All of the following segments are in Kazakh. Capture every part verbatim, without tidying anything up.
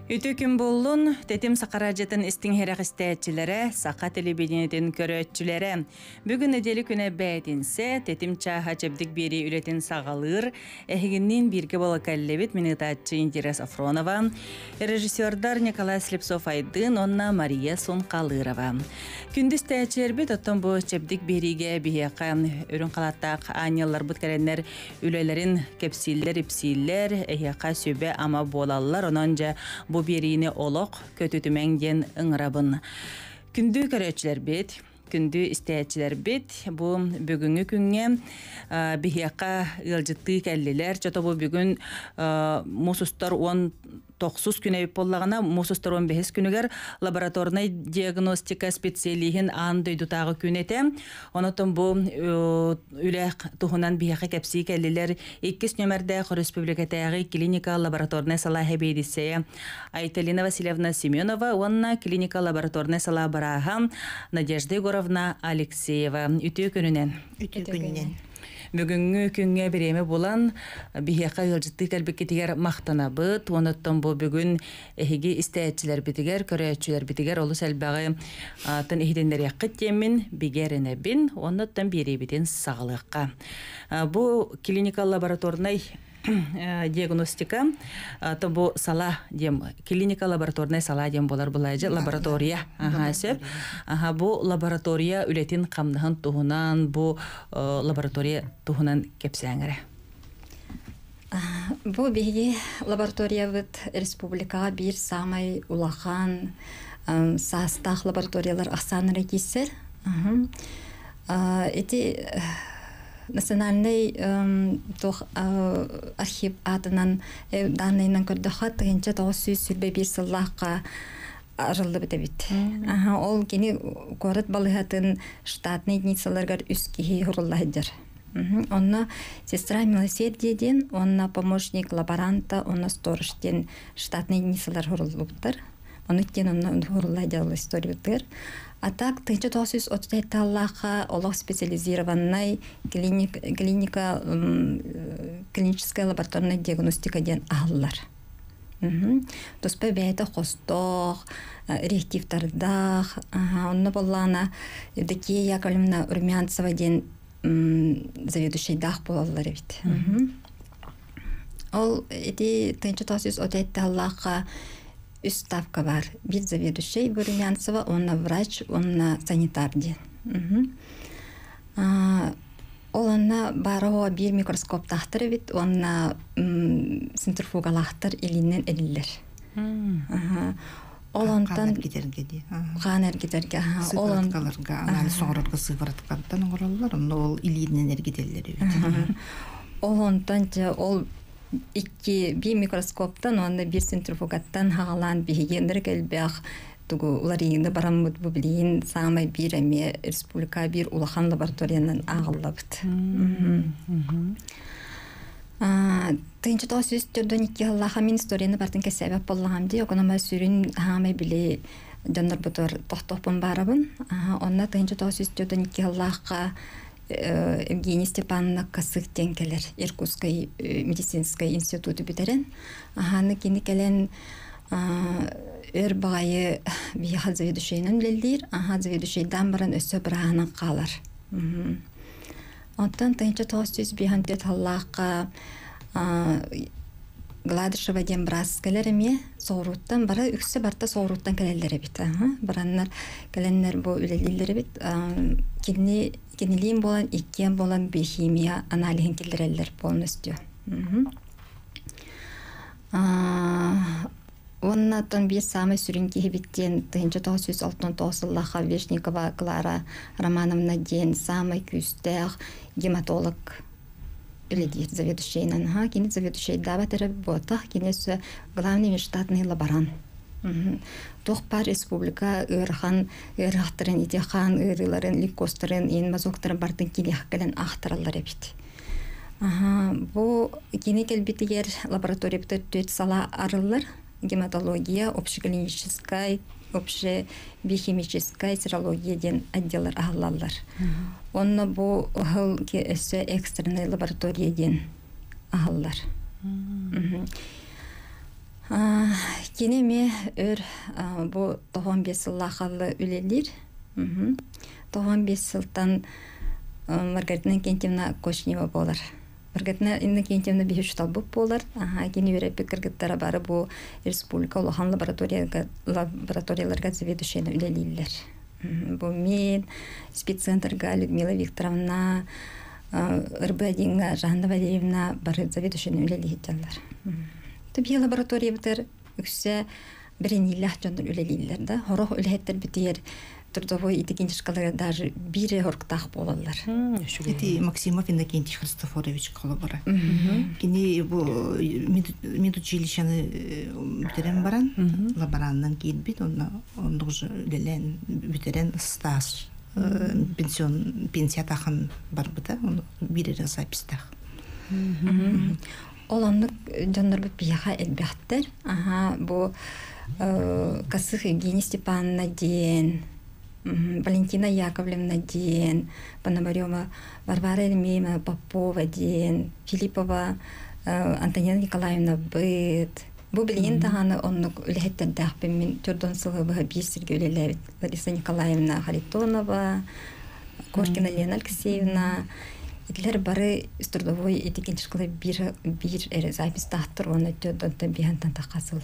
Ütükün bullun, tetim saqaracıtın istinheraq istəyətçilere, saqa telebideniyetin körötçülere. Bugün edeli küne bəyətinse, tetim çaha çebdik biri üretin sağalır, ehginnin birge bola kallebit minitatçı İntira Safronova, rejissördar Nikolay Slipsov aydın, onna Maria Sunqalırova. Kündüz təyətçilerbit, otun bu çebdik birige biheqa ürün qalattaq anyalar bud kelenler ülelerin kepsiller, ipsiller, eheqa sübe ama bolallar, ononca bu birini olaq kötütümengen ıngırabın. Kündü köröçler bit, kündü istəyətçiler bit, bu bugünkü künge biheqa ılcıttı kelliler, çato bu bugün musustar on toksuz küne bollağına musustar on beş günüger laboratornay diagnostika spesiyalihin an döydutağı künete. Onutun bu üle tuhunan biheqa kepsi kelliler ikkis nömerde Respublikatағы klinika laboratornay salahi beydiseye Aytalina Vasilyevna Semyonova, onna klinika laboratornay salahi baraha Nadежда Егоровна Алексеева. Үтü kününen. Үтü kününen. Бүгүнгү күнгө биреме болан бихека ылжытты калбекетигер мактанабыт, онуттан бу бүгүн эхиги истәчилер битигер, көрөчүлөр битигер олус элбагы атын эхидендер якыт темин бигеренебин, онуттан беребитин сагалыкка. Бу клиника лабораторный диагностика, то бу сала дем, клиника лабораторный сала дем болар булайжы, лаборатория. Аха, сөп. Аха, бу лаборатория үлетин камдыгын тухунан, бу лаборатория тухунан кепсәңере. Бу биги лаборатория вит республикага бир самай улахан састах лабораториялар аксаныры кисер. Эти национальный архив атынан данныйнан көрдөхат тыгынча тоғыз жүз сүрбе бир сыллаққа арылды бите бит. Ол кені город балыхатын штатный единицаларгар үс кихи хуруллайдыр. Онна сестра милосердиеден, онна помощник лаборанта, онна сторожден штатный единицалар хуруллуптыр. Оны кен онна хуруллайдыр история битыр. А так, тыгынча тоғыз жүз отыз таллақа олық специализированный клиника, клиника клиническая лабораторная диагностика ден ағылар. Тоспа бәйті қостық, реактивтардақ, онны боллана Евдокия Яковлевна Урмянцева ден заведующий дақ болалар бит. Ол эти тыгынча тоғыз жүз отыз таллақа үс ставка бар. Бир заведующий Бурмянцева, онна врач, онна санитар ден. Ол онна барого бир микроскоп тахтыр бит, онна центрифугалахтыр илинен элилер. Ол онтан қан эргидерге, ол сыворотгаларга, анализ соңоротко сывороткаттан оңороллар, ол илинен эргиделлери бит. Ол онтан же ол икки бир микроскоптан, онда бир центрифугаттан хағалан бігендер кәлбәқ тугу уларыйынды барамыд бұл білейін самай бир әме республика бир улахан лабораторияның ағыллабыд. Тыйынчы тоғыз жүз төрдөн икки ғаллаға мен историяны бартын кәсәбәп болағам дей, оконама сүрін ғамай біле жандар бұтыр тоқтоқпын барабын. Онна тыйынчы тоғыз жүз төрдөн икки ғаллаға Евгения Степановна Касыктен келер, Иркутской медицинской институты битерен. Аханы кені келен өр бағайы бияға заведушейнен білдер, аха заведушейдан баран өсі бірағынан қалар. Онтан тайынча тоғыз жүз бейхан тет Аллахқа Гладышева ден брас келереме соғыруттан бара үксі барта соғыруттан келелері бит. Бараннар келенлер бұл үлелілері бит. Кенелейін болан, иккен болан биохимия анализин келдірелер полностью. Оннаттан бір самый сүрінке хебіттен тыгынча тоғыз жүз алтын тоғыз Аллаха Вешникова Клара Романовна ден самый күстәқ гематолог үледер заведущейнан. Кені заведущей дабатыры ботақ, кенесі главный штатный лаборант. Тоқ бар республика ырхан, ырхақтырын, итехан, ырыларын, ликостырын, ен мазоқтырын бардың кені қақылын ақтыралар бит. Бұл кені келбетігер лаборатория бітір төт сала арылар, гематология, общеклиническая, общебиохимическая, серология ден отделар ағылалар. Онна бұл ғыл өсі экстренный лаборатория ден ағылар. Кене ме өр бу тоғон бес сыллахалы үлелер. Тоғон бес сылтан Маргаритина Кентьевна Кошнева болар. Маргаритина Кентьевна бихүш талбуп болар. Ага, кене өреппе кыргыттара бары бу республика улахан лабораторияларга заведующийны үлелилер. Бу мен спеццентрга Людмила Викторовна, Рыбадинга Жанна Валерьевна бары заведующийны үлелилер. Табия лаборатория битер үксе біренилах жондар үлелилер да. Хорох үлеттер битер трудовой итикин шкалага даже бире хорктах болалар. Это Максимов Иннокентий Христофорович колобара. Кини бу медучилищаны бүтерен баран, лабораннан кейін бит, он уже үлелен бүтерен стаж, пенсион, пенсия тахын бар бұта, бире запистах. Оланнык жондар бу бияха элбяхтер. Ага, бу Касых Евгения Степановна ден, Валентина Яковлевна ден, Пономарева Варвара Эльмеевна Попова ден, Филиппова Антонина Николаевна быт. Бу билген таганы оннук үлехеттер дахпен мен төрдөн сылыбыга бирсирге үлелебит. Лариса Николаевна Харитонова, Кошкина Лена Алексеевна. Итлер бары трудовой этикин школы бир бир эре запись тахтыр, оны төрдөн табиянтан тақасыл.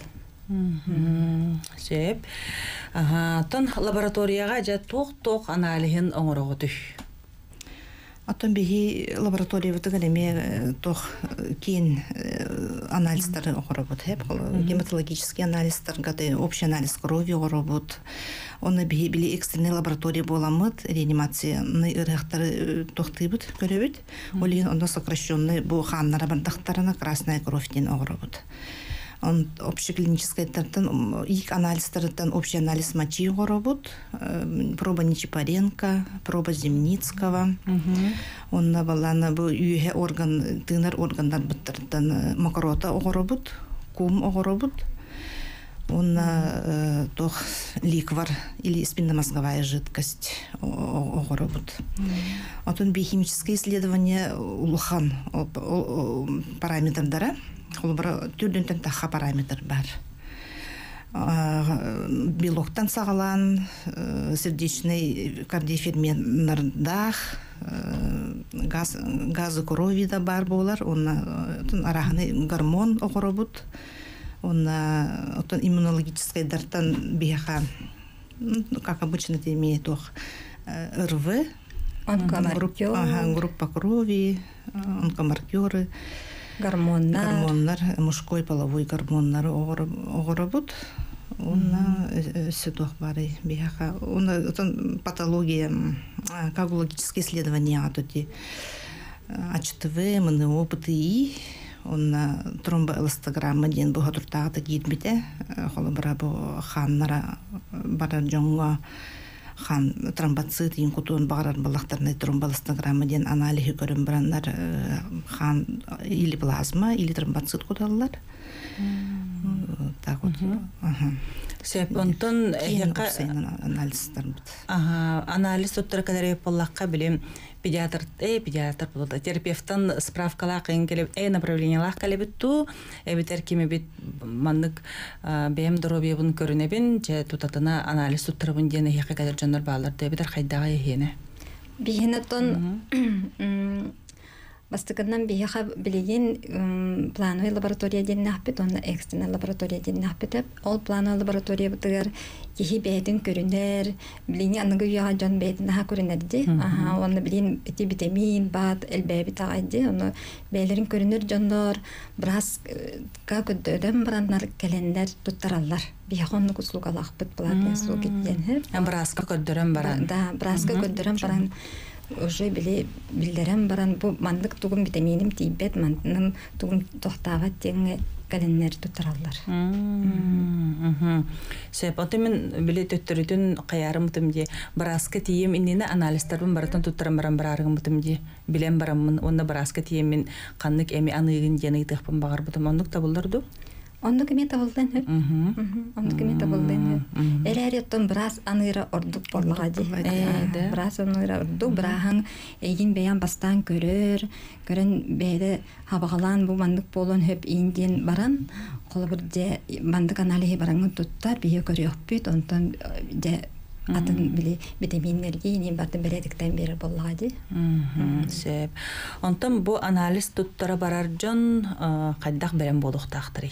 Сеп. Ага, тон лабораторияга жа тоқ-тоқ анализин оңорого түш. Аттан бихи лаборатория вытыгалеме тоқ кейін анализдары оңоробут. Гематологический анализдер, гады общий анализ крови оңоробут. Оны бихи били экстренный лаборатория боламыд, реанимацияны ырыхтары тоқтыбыт, көрөбүт. Олин онда сокращенный бу ханнара бардақтарына красная кровь ден оңоробут. Он общеклинический тартан их анализдерден общий анализ мочи оробут, проба Нечипаренко, проба Земницкого. Он набалана бу юhe орган, тынар органдар быттардан макарота оробут, кум оробут. Он тох ликвар или спинномозговая жидкость оробут. Вот он биохимическое исследование улухан параметр дара. Холбара түрдентен таха параметр бар. Белоктан сағалан, сердечный кардиоферментлердах, газы крови да бар болар, он араханы гормон оғыробут, он иммунологический дартан бияха, как обычно это имеет ох, РВ, группа крови, онкомаркеры, Гормондар. Гормондар, мужской половой гормондар оғырабыд. Онна сөтуақ бары бияха. Онна патология, коагулогические исследования атоти АЧТВ, МНО, ПТИ. Онна тромбоэластограмма ден бұға тұртағыда кетмеде. Қолы бұра бұ ханнара бара жоңға хан тромбоцит инкутун багарар балактарны тромбоэластограмма ден анализы көрүн барандар хан или плазма или тромбоцит куталлар. Так вот. Ага. Сеп онтон эһека анализдар бит. Ага, анализ тоттор кадары поллакка билем педиатр, э педиатр болду. Терапевттан справкалар кыйын келип, э направлениялар келип ту, э битер кими бит мандык бем дробиябын көрүнебин, же тутатына анализ тоттырбын ден эһека кадыр жоннор баалар да битер хайдага эхене. Бихенатон Бастыгынан бияха билеген плановый лаборатория ден нахпет, он экстренный лаборатория ден нахпет. Ол плановый лаборатория бутыгар кихи бәйтін көрінер, билени анығы уяға жон бәйтін наха көрінер де. Оны билен бәті витамин, бат, әлбәй біт ағай де. Оны бәйлерін көрінер жонлар, біраз қа көддödен баранлар кәлендер тұттаралар. Бияха оны күслуға лақпыт платный слуг еттен. Біраз қа көддөрен баран. Да, біраз қа көддөрен баран. Уже биле билдерем баран бу мандык тугум витаминим тийбет мандым тугум тохтават деңе каленнер тутараллар. Мм. Сеп отмен биле төттөрүтүн каярым тимди браска тием иннене анализдербин баратын туттарам баран барарыгым тимди билем бараммын онда браска тием мен каннык эми аныгын жаны тыхпын багар бутум ондук табылдырду. Онду кемета булдын хөп. Онду кемета булдын хөп. Эләре тон брас аныра ордук боллага ди. Брас аныра ордук брахан эгин бян бастан көрөр, көрөн бәйде хабагалан бу мандык болон хөп инден баран, колы бир же мандык анализи бараңын тутта бие көрөк бит, онтон же атын били витаминлерге не барды бередиктен бери боллага ди. Сеп. Онтон бу анализ туттара барар жон кайдак берем болуктактыр.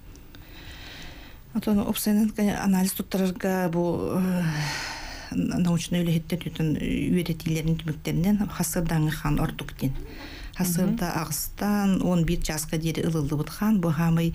Отон опсенен анализ туттарга бу научный үлехеттер үтен үйретилерин түмүктеринен хасырдаңы хан ортуктин. Хасырда агыстан он бир жаска дери ылылды бутхан бу хамый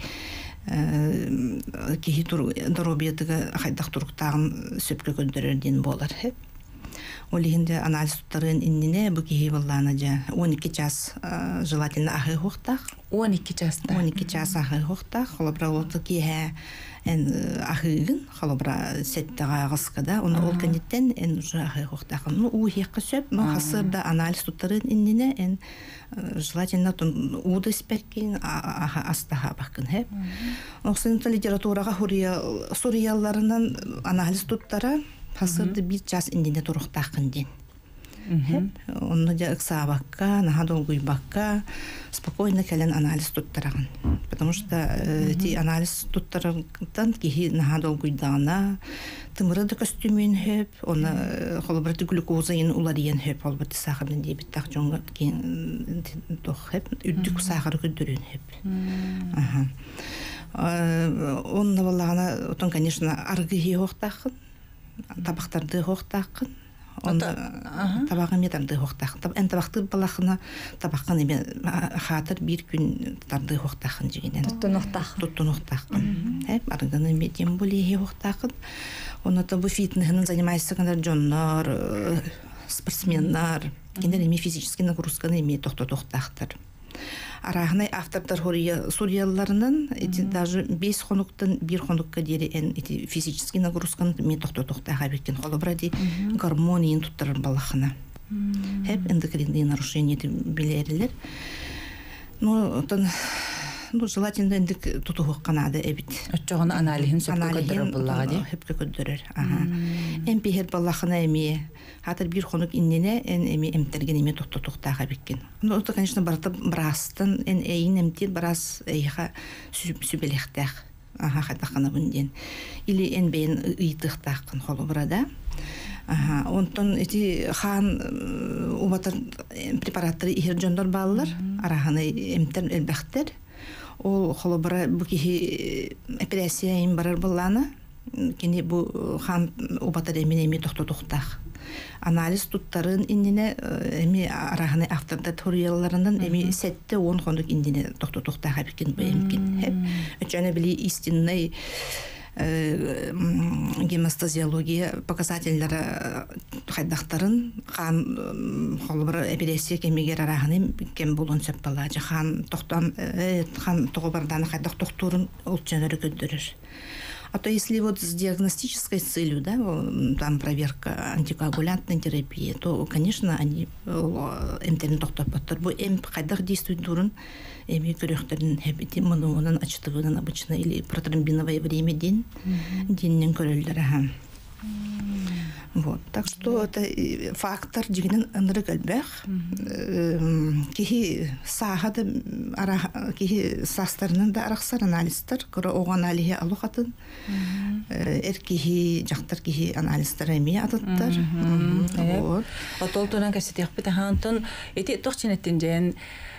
кихи доробиятыга хайдак туруктагын сөпкө көндөрөрден болар. Ол ихинде анализ туттарын иннине бу кихи боллана жа он эки час желательно ахы хуктак. он эки часта. он эки час ахы хуктак. Холобра олты кихе эн ахыгын холобра сеттага агыскада. Оны ол кенеттен эн уже ахы хуктак. Ну ухиякка сөп, но хасырда анализ туттарын иннине эн желательно тон уды спекин астаха бакын хеп. Оксынта литературага сурияларынан анализ туттара хасырды бир час индине туруктакын ден. Онны да ыксабакка, нахадолгуй бакка спокойно келен анализ туттараган. Потому что ти анализ туттараган кихи нахадолгуйдана тымыры да костюмин хеп, оны холобраты глюкозаин улариян хеп, холобраты сахарын дебит так жонга кен тох хеп, үрдүк сахары көдөрүн хеп. Онны баллагана отон, конечно, аргыхи хоктакын, табактарды хоктакын. Онда табагы метарды хоктакын. Эн табакты балахына табакын эме хатыр бир күн тарды хоктакын жигенен. Туттунуктак. Туттунуктакын. Хеп арганы метем болеги хоктакын. Оны да бу фитнесен занимается кандай жоннор, спортсменнар, кендер эми физический нагрузканы эми токтотоктактыр. Арахнай автордар хория сурияларынан эти даже бес хонуктан бир хонукка дери эн эти физический нагрузканы мен токтотоктага беккен холобради гормонин туттаран балахына. Хеп эндокринные нарушения билерилер. Ну, тон ну желательно эндик тутух канада эбит. Очогон анализин сөпкө көдөрөр буллага ди. Хөпкө көдөрөр. Ага. Эм пихер балахына эми хатыр бир хонук иннене эн эми эмтерген эми токтотоктага беккен. Ну, это, конечно, барта брастан эн эйин эмтир барас эйха сүбелехтак. Ага, хатакана бунден. Или эн бен ыйтыктакын холобрада. Ага, онтон эти хан убатыр препараттары ихер жондор баллар, араханы эмтер элбехтер. Ол холобра бу кихи операция им барар булланы. Кени бу хан убатыр эмин эми токтотоктак. Анализ туттарын иннине эми араханы авторда турияларынан эми сетте он хондук иннине токтотоктага бекин бу эмкин. Хеп өчөнө били истинный гемостазиология показательлары хайдактарын хан холбар операция кемигер араханы кем болон сөп бала хан токтан хан тогобардан хайдак токтурун улчанары көдөрөр. А то если вот с диагностической целью, да, там проверка антикоагулянтной терапии, то, конечно, они эмтерин токтопаттар. Бу эм кайдак действует дурын, эми көрөктөрүн хебити мононун ачтыгынан обычно или протромбиновое время день, деннен көрөлдөр аха. Вот, так что это фактор дигенен ыныры көлбэх. Кихи сахады, кихи састарынан да арақсар анализтар, көрі оған алихи алуқатын. Эр кихи жақтар кихи анализтар әме атыттар. Отол тонан кәсетек біті хантын, еті тоқчинеттен жән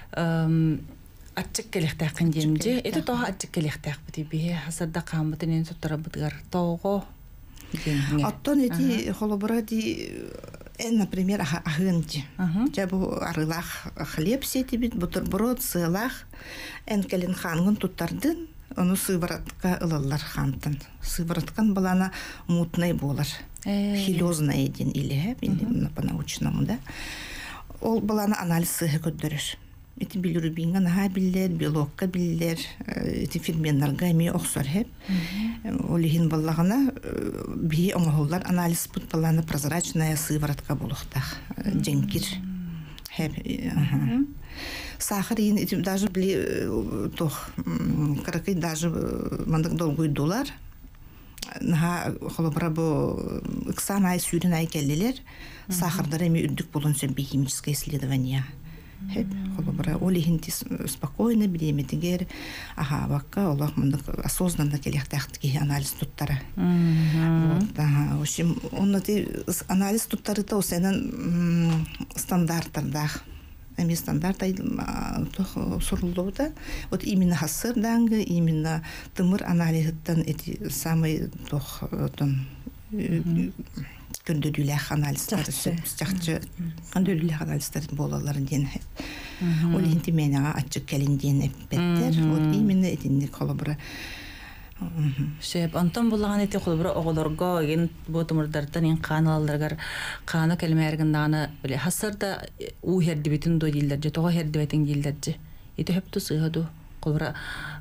атчык келектәқін демде, еті тоға атчык келектәқ біті бе, хасарда қамбытын ең тұттара бұдығар тоғы. Оттон эти холобради, например, ахынти. Жабу арылах хлеб сетибит, бутерброд, сылах, эн келен хангын туттардын, оны сыворотка ылалар хантын. Сывороткан балана мутный болар. Хилозная един или по-научному, да. Ол балана анализ сыгы көддөрөр. Эти билирубинга наха биллер, белокка биллер, эти ферментларга эми оксор хеп. Олихин баллагана би оңголлар анализ бут балланы прозрачная сыворотка болуктак. Женкир. Хеп. Сахар ин даже бли тох каракай даже мандак долгой доллар. Наха холобра бу иксанай сүйренай келлелер. Сахардар эми үрдүк болон сен биохимическое исследование. Хеп холобра олихинти спокойно билеметигер аха бакка Аллах мындак осознанно келехтахтки анализ туттары. Вот да, в общем, он эти анализ туттары то сенен стандарттардах. Эми стандарт то сурулуда. Вот именно хасырданга, именно тымыр анализтан эти самые тох тон көндөрүлэх анализтер жакчы көндөрүлэх анализтер болалар ден. Ол инти менага ачык келинден эппеттер. Вот именно этинди колобра. Шеп Антон булган эти колобра оголорго ген ботумурдартан ин каналларга кана келмергенданы биле хасырда у херди бүтүн до дилдер же тога херди бетин дилдер же. Эти хепту сыгаду колобра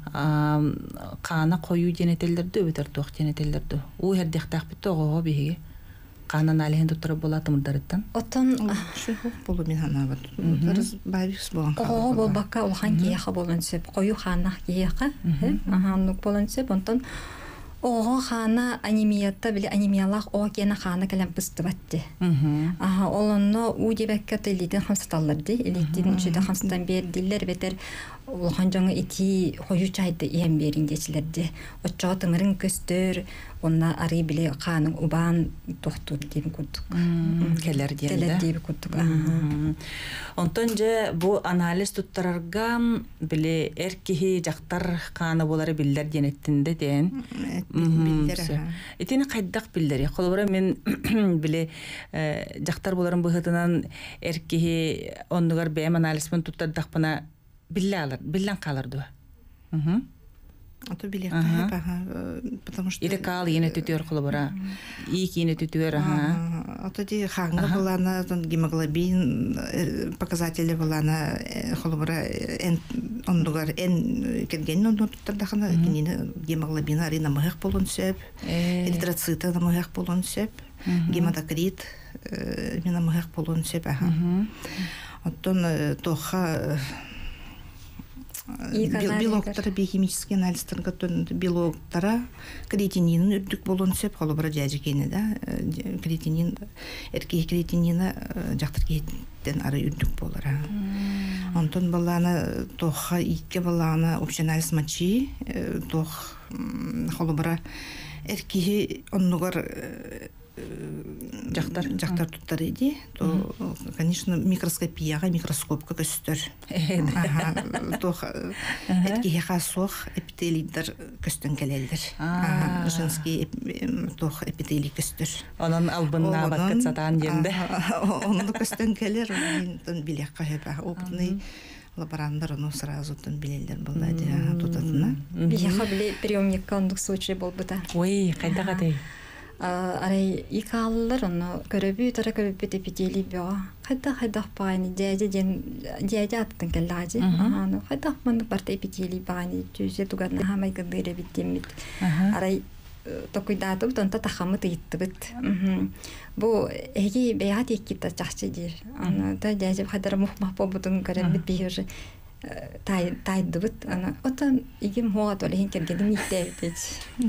кана кою денетелдерди өтөр тох денетелдерди. У херди хтак бит ого биге. Канан алehen туттар болат мурдартан. Отон шеху болу мен хана бар. Тарыз байвис болған. Ого бол бакка улхан кияха болон сеп, кою ханах кияха. Аха нук болон сеп, онтон ого хана анемиятта биле анемиялах о кена хана келем пыстыбатты. Аха олонно у дебекке телиден хамсаталларды, элитин чөдө хамсатан бердилер бетер улхан жаңы ити кою чайды ием бериндечилерди. Оччо тыңырын көстөр онна ары биле канын убан тохтур деп көрдүк. Келер диен. Келер деп көрдүк. Онтон же бу анализ туттарарга биле эркихи жактар каны болары биллер денеттинде ден. Билдер. Этини кайдак биллери. Колбора мен биле жактар боларын быгытынан эркихи ондугар бем анализмен туттардакпана биллалар, биллан каларды. Мм. А то билет, ага, потому что... Или кал ene tütüyor kolobora. İyi ki ene tütüyor, ага. А то ди ханга была гемоглобин показатели была на колобора эн ондугар эн келген ондугар тардахана кинини гемоглобин арина мыгак болон сөп, эритроциты на мыгак болон сөп, гематокрит мина мыгак болон сөп, ага. Оттон тоха белоктары биохимический анализдер готовы белоктара креатинин үрдүк болон сөп холобра жажыкени да креатинин эркек креатинина жактыр кеттен ары үрдүк болор. Антон баланы тоха икке баланы общий анализ мочи тох холобра эркеги оннугар жактар жактар туттар иди, то конечно микроскопияга микроскопка көстөр. Ага, то эки хасох эпителийдер көстөн келелдер. Женский тох эпителий көстөр. Анан албынна бакыт сатан жерде. Онду көстөн келер, мен билек кайба опытный лаборанттар оно сразу тон билелдер булды тутатына. Бияха биле приемник кондук случай болбута. Ой, кайда катай. Арай икаллар оно көрөбү тара көрөбү эпителий бо. Кайда кайда пайны дяжа ден дяжа аттын келлажы. Аны кайда мын барта эпителий бани түзө туган хамай гыдыре биттемит. Арай токуйдатып тонта тахамы тыйттыбыт. Бу эги беят иккита чахчы дир. Аны та дяжа кайда мухмах болбутун көрөбү бийөжө. Тай тайдыбыт ана отан игим хоат оле хин кергедим иттебит.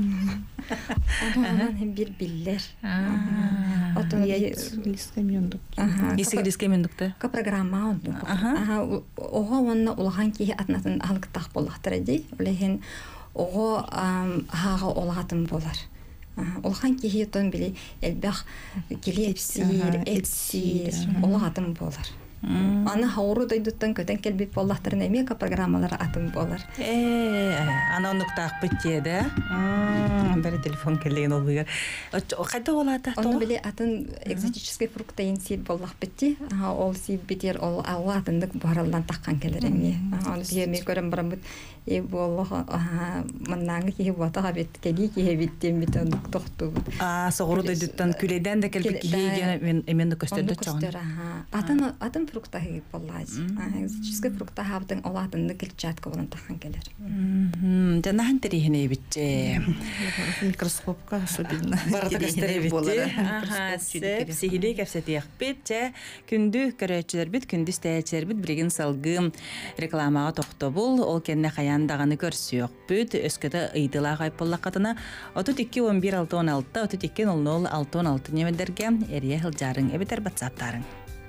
Анан hem bir biller. Отан лискамендук. Ага. Лискамендукта. Ка программа онду. Ага, ого онна улахан ки атнатын алгытак болактыр ди. Оле хин ого хага олатым болар. Улахан ки хитон били элбах келепсир, этсир олатым болар. Аны хауру дойдуттан көтен келбит боллахтарын эмека программалары атым болар. Э, ана нуктак битеде. Бери телефон келген олбугар. Кайда болата? Оны биле атын экзотический фруктейн сид боллах битти. Ол сид битер ол алатындык баралдан таккан келер эми. Аны биеме көрөм барам бит. и боллого маннаңы киһи буатаға бет кели киһи биттен бит ондук тохту. А соғыру дойдуттан күледен де келбек киһи мен эменді көстерді чоғын. Атын атын фрукта хиги боллази. Экзотический фрукта хабдың олатынды килчатка болан тахан келер. Жанахан терихіне битче. Микроскопка особенно. Барда көстері битте. Сеп, сихилей кәпсетияқ битче. Күнді көрәтчілер бит, күнді стәйәтчілер бит, білген салғы рекламаға тоқты бұл. Ол кенне қаяндағаны көрсіяқ бүт. Өскөті ұйдыла ғайып болла қатына. отуз эки он бир алты он алты, отуз эки ноль ноль алты он алты немедерге әрия хылжарың әбетер батсаттарың.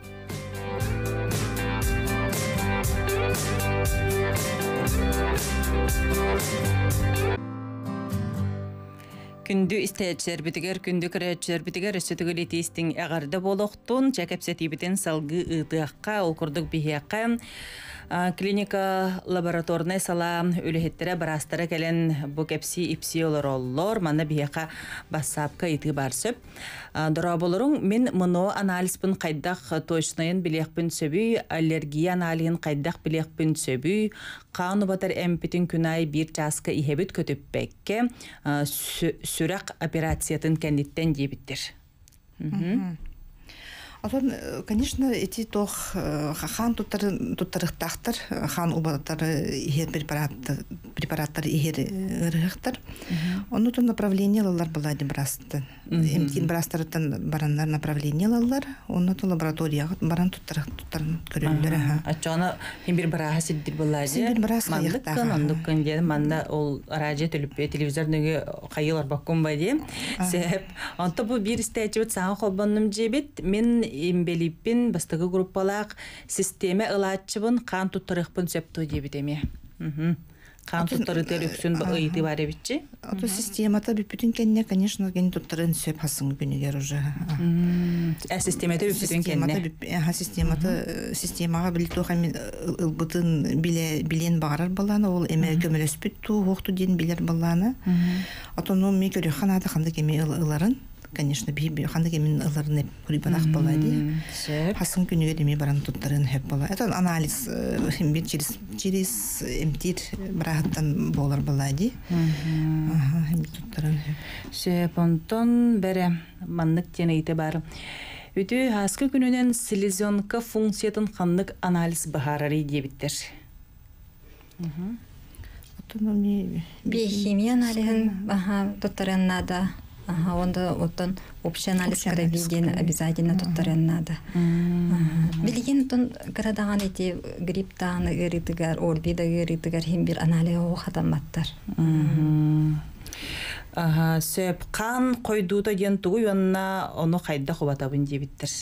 Күнді істәйәтчілер бітігер, күнді көрәтчілер бітігер, өссетігі летейстің әғарды болуқтың, чәкәпсеті бітін салғы ұйтыққа, ол күрдік бейеққа, клиника лабораторный сала өліхеттері барастары кәлін бұл кәпсі ипси олар олар, маны бейеққа бассапқа еті барсып. Дұра болырың, мен мұны анализбін қайдақ точнайын білеқпін сөбүй, аллергия аналиын қайдақ білеқпін сөбүй, қауны батар әмпетін күнай бір жасқы ихебіт көтіп бәкке сүрақ операциятын кәндеттен дебіттір. Атон, конечно, эти тох хан туттарыктактар, хан убаттары ихер препараттар ихер ырыктар. Онутун направление лалар балады брастын. Эмкин брастырыттан барандар направление лалар, онутун лабораторияга баран туттарын көрөлдөр. Ачана химбир бараха сиддир балады. Мандыккан, ондуккан деді, манда ол радио төліппе, телевизорныгы қайылар баққын байды. Сәп, онты бұл бір істәйчебет саған қолбанным жебет, мен имбелиппин бастығы группалақ системе ылатчыбын қан туттарықпын сөпті дебедеме. Қан туттары төліксін ұйды бар әбітші? Ото системата бүпітін кәнне, конечно, ген туттарын сөп хасың күнігер уже. Ә системата бүпітін кәнне? Системата, системаға білді оған ұлбытын білен бағарар баланы, ол әмі көмілес бүтту, оқту ден білер баланы. Отону мен көрі қанады қанды кеме ыларын. Конечно, би ханда кемин ыларын курибанах балади. Хасын күнүгө деме баран туттарын хеп бала. Это анализ химбит через через эмтир брахаттан болар балади. Ага, химбит туттарын хеп. Сепонтон бере маннык тенейте бар. Үтү хаскы күнүнөн селезенка функциятын ханнык анализ бахарары дебиттер. Мм. Автономия биохимия анализын баха туттарын нада. Ага, онда оттон общий анализ кровиден обязательно туттарын надо. Билген тон градаган эти грипптаны гырытыгар, орбида гырытыгар химбир анализ хатаматтар. Ага, сөп қан койдута ден тугу онна оны кайда хобатабын дебиттер.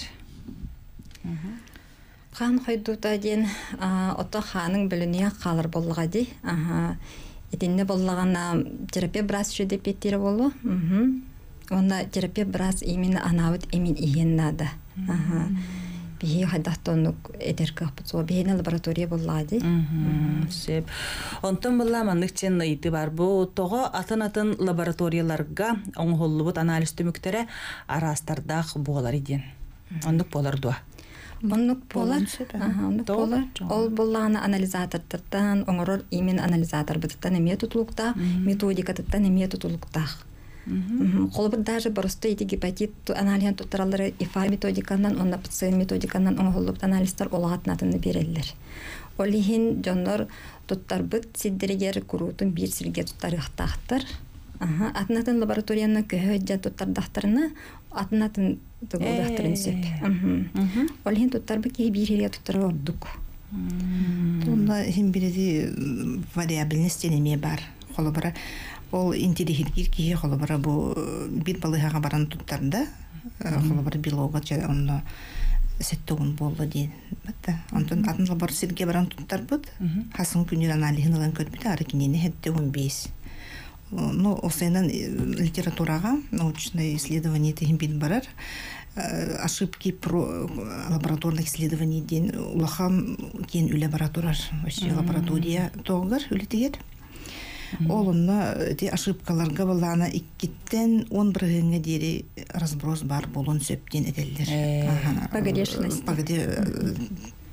Қан койдута ден отто ханың билине калыр болгга ди. Ага. Этинне боллагана терапия брас шөдеп беттери болу. Онда терапия брас именно анавыт эмин иен нада. Ага. Бихи хадахтонук эдерках бутсо бихи лаборатория боллади. Сеп. Онтон болла мандыкчен ыйты бар бу того атын-атын лабораторияларга оңголлубут анализ түмүктөрө арастардах болар иден. Ондук болар дуа. Оннук болар. Ага, болар. Ол болланы анализатордтан оңорор именно анализатор бутуттан эме тутулукта, методикатыттан эме тутулуктах. Қолыбыр даже просто эти гепатит анализын туттаралары ифа методикандан, онда пациент методикандан оңғолып анализтар олағатынатыны берелер. Олихин жонлар туттар бұт сиддерегер күрутын бір сірге туттарықтақтыр. Атынатын лабораторияны көйөджа туттардақтарыны атынатын тұғылдақтырын сөп. Олихин туттар бұт кей бір ерге туттары ордық. Онда хим биреди вариабельность енеме бар. Қолыбыра ол интеллигентгир кие холобара бу бир балыга баран туттарда холобара билога же онно сеттогун болду дейин. Бата антон атын лабораторияга баран туттарбыт. Хасын күнүр анализин алан көрбүт ары кинени хетте он беш. Ну, осенен литературага научное исследование тегин бит барар. Ошибки про лабораторных исследований ден улахан кен үле лаборатория, вообще лаборатория тогар үлетегер. Олонна те ошибкаларга балана иккиттен он бирге дери разброс бар болон сөптен эделдер. Погрешность. Погоде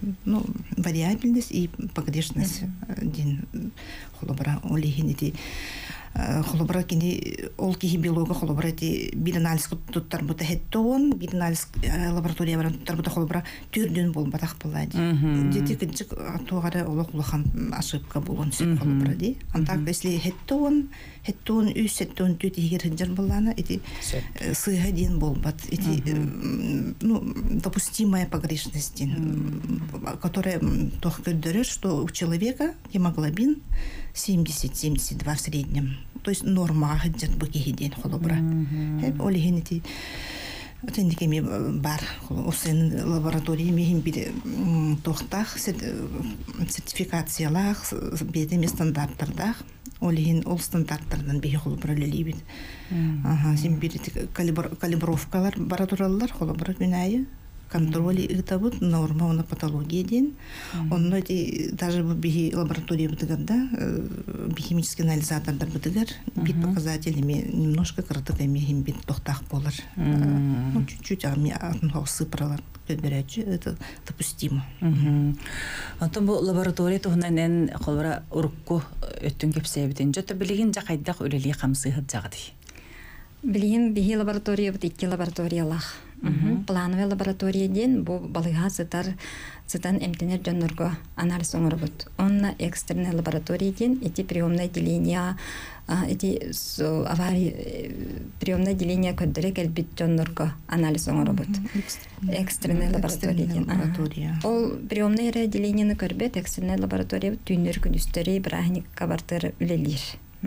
ну, вариабельность и погрешность дин холобра олихин эти холобра кини ол кихи биолога холобра эти бир анализ туттар бута хеттон бир анализ лаборатория баран туттар бута холобра түрдөн болбатак булады дети кичик тугара олок улахан ошибка болгон сөп холобра ди антак если хеттон хеттон үс хеттон түт егер буллана эти сыга дин болбат эти ну допустимая погрешность которая только говорит, что у человека гемоглобин семьдесят-семьдесят два в среднем. То есть норма где-то быки день холобра. Хеп олигенити тендикеми бар усын лаборатории мехим биде тохтах сертификациялах бедеме стандарттардах олиген ол стандарттардан бехи холобра лелибит. Ага, сим биде калибровкалар баратураллар холобра günayı контроль это вот норма на патологии день. Он эти даже в биги лаборатории бытыганда биохимический анализатор да бытыгар бит показателями немножко кратоками им бит тохтах болар. Ну чуть-чуть ами атнхо сыпралар көбөрөчү это допустимо. Антон бу лаборатория тугунан холбара урукку өттүн кепсебитен жото билигин жакайдак үлели камсыгы жагды. Билигин биги лаборатория бит икки лабораториялах. Плановая лаборатория ден бу балыга сытар сытан эмтенер жоннорго анализ оңорбут. Онна экстренная лаборатория ден эти приемное отделение эти аварии приемное отделение көддөрө келбит жоннорго анализ оңорбут. Экстренная лаборатория ден. Ол приемное отделениени көрбөт экстренная лаборатория түндөр күнүстөрү брахник кабартыр үлелир.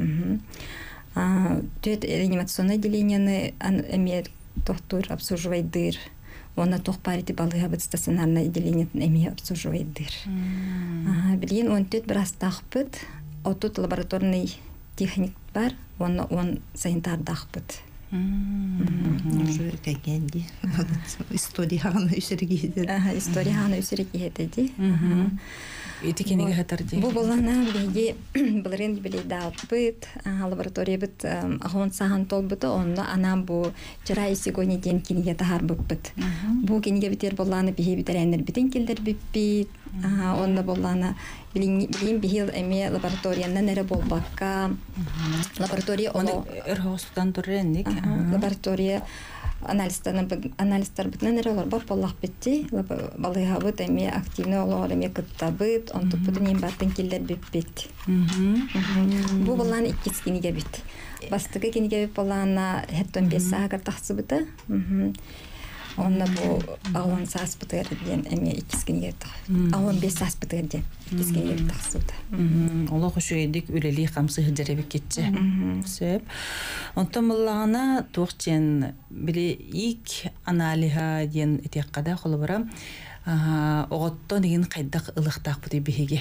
Төт реанимационное отделениени эмер доктор обслуживает дыр. Он на тох парите балыга бит стационарное отделение эми обслуживает дыр. Ага, билин он төт брас тахпыт, а тут лабораторный техник бар, он он санитар тахпыт. Уже кагенди. История хана үсерги. Ага, история хана үсерги хетеди. Эти кенеге хатарды. Бу болана биги билерин биле дапыт, лаборатория бит агон сахан толбут, онда анам бу жара сегодня ден кенеге тахар буппыт. Бу кенеге битер боланы биги битерендер битен келдер биппит. Ага, онда болана билин билин бигил эме лабораторияны нере болбакка. Лаборатория оны эрхостан туренник. Лаборатория анализтарны анализтар битен нере олар бар боллак битти. Балыга бит эме активный олар эме кыттабыт, онда бутун баттын келдер биппит. Бу болан иккис кенеге бит. Бастыгы кенеге бит болана хеттон бес сагар тахсыбыты. Онна бу агон сас бутер ден эме иккис кенеге тах. Агон бес сас бутер ден иккис кенеге тахсыбыты. Ола хошуйдик үлели камсы хыжаребик кетчи. Сөп. Онтон муллагана тугчен били ик аналиха ден этеккада холобара оготто деген кайдак ылыктак бути биһиге.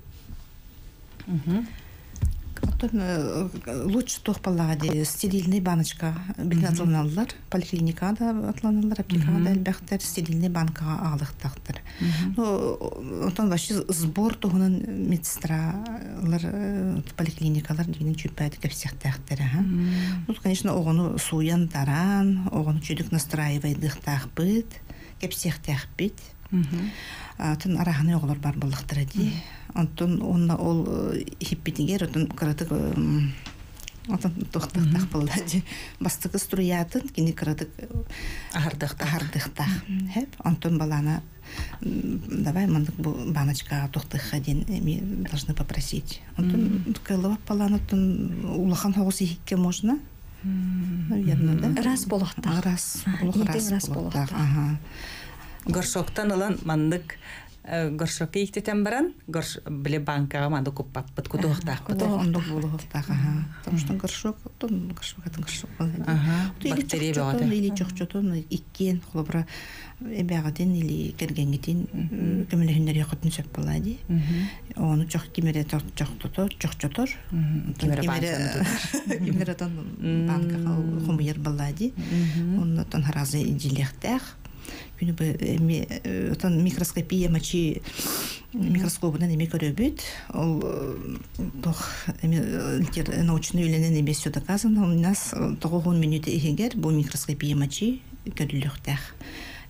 Лучше тох паллади стерильный баночка билин атланалар, поликлиникада атланалар, аптекада элбектер стерильный банкага алыктактыр. Ну, онтон вообще сбор тогунан медсестралар, поликлиникалар деген чүппәди кепсектактыр. Ну, конечно, огону суян таран, огону чүдүк настраивайдыктак бит, кепсектак бит. Атын араханы оглар бар булыктыр ди. Антон онна ол хиппитигер отон кратык отон тохтак булды. Бастыгы струятын кини кратык ахардык ахардыкта. Хеп Антон балана давай мандык бу баночка тохтык хадин ми должны попросить. Антон кылып балана тон улахан хогысы хикке можно? Наверное, да? Раз болокта. Раз. Раз болокта. Ага. Горшоктан алан мандык горшокка иктетен баран, горш биле банкага мандык куппак бит кутуктак. Кутуктак болуктак, ага. Потому что горшок, тон горшок, это горшок. Ага. Бактерия бар. Или чокчотон иккен холобра эбягатен или кергенгетин көмөлөһүнөр якытын чөп болады. Оны чок кимере чоктотор, чокчотор. Кимере кимере тон банкага хомуер болады. Оны тон харазы жилектер. Күнү бу тон микроскопия мачи микроскопунан эме көрөбүт. Ол тох эме научный үйленен эме всё доказано. У нас тогон минут эгер бу микроскопия мачи көрүлөктөр.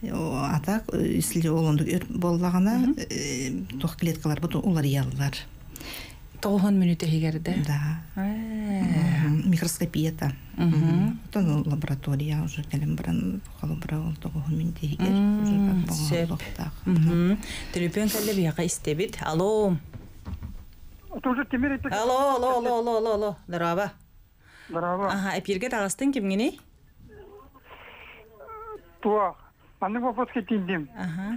атак исле олондук өр боллагана тох клеткалар бут улар яллар. Тоғын минуты хигерде. Да. Микроскопията. Тон лаборатория уже келем бран халбра ол тоғын минуты хигер уже как болмак. Телефон келе бияга истебит. Алло. Тоже темер это. Алло, алло, алло, алло, алло, алло. Здорово. Здорово. Ага, эпирге тагыстын кимгени? Туа. Аны вопрос кетиндим. Ага.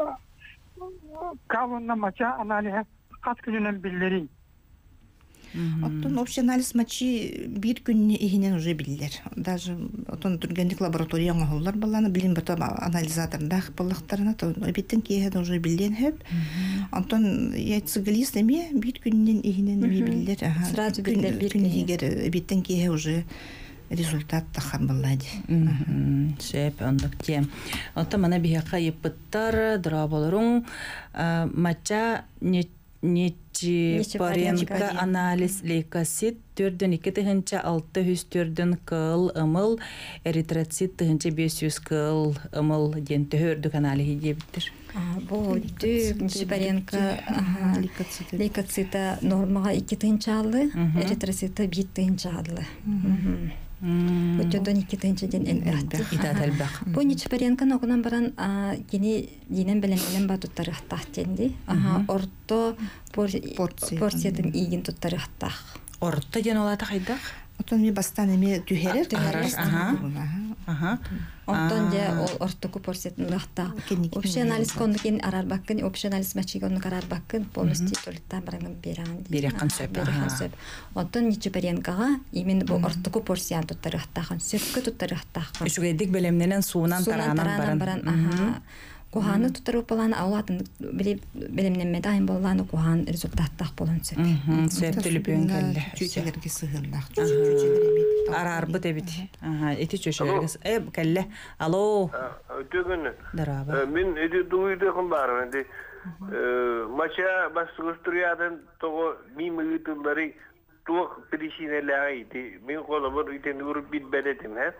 Калонна мача анализ кат күнүнөн билдери. Оттон общий анализ мачи бир күнне ихинен уже биллер. Даже оттон түргенлик лабораторияга холлар баланы билим бата анализатордах баллактарына то биттен киһе уже билден хеп. Оттон яйцыглист эме бир күннен ихинен эме биллер. Сразу биллер бир күнне биттен киһе уже результат тахар баллади. Шеп ондук тем. Отто мана бияка еппыттар драболорун мача не Нечи паренка анализ лейкосит төрдөн эки тыгынча алты жүз төрдөн кыл ымыл эритроцит тыгынча беш жүз кыл ымыл ден төрдүк анализ дебиттир. Бу нечи паренка лейкоцита нормага эки тыгынча алды, эритроцита бир тыгынча алды. Өтөдөн эки тыгынча ден элбакты. Итат элбак. Бу нечи паренка ногунан баран кини динен белемелен ба туттарыктах денди. Орто порциятын ийгин туттарыктах. Орто ден олата кайдак? Отон ми бастан эме түһерер. Ага. Онтон же ол ортоку порциятын ыктах. Общий анализ кондукен арарбаккын, общий анализ мачигонну карарбаккын полностью толиттан бараңын беран. Берекан сөп. Берекан сөп. Онтон ничи паренкага именно бу ортоку порциян туттарыктахын, сөпкө туттарыктахын. Үчүгейдик белемненен суунан таранан баран. Куханы туттарып баланы аулатын белемненме дайын болланы кухан результаттах болон сөп. Сөп төлүпөн келди. Чөчелерге сыгырлак. Арарбы дебит. Ага, эти чөчелерге. Э, келле. Алло. Түгүн. Дараба. Мен эди дуйдыгым бар. Энди мача басгыстырыядан того мимыгытылары тук причинелери. Мен колобор итен уруп битбедетим, he?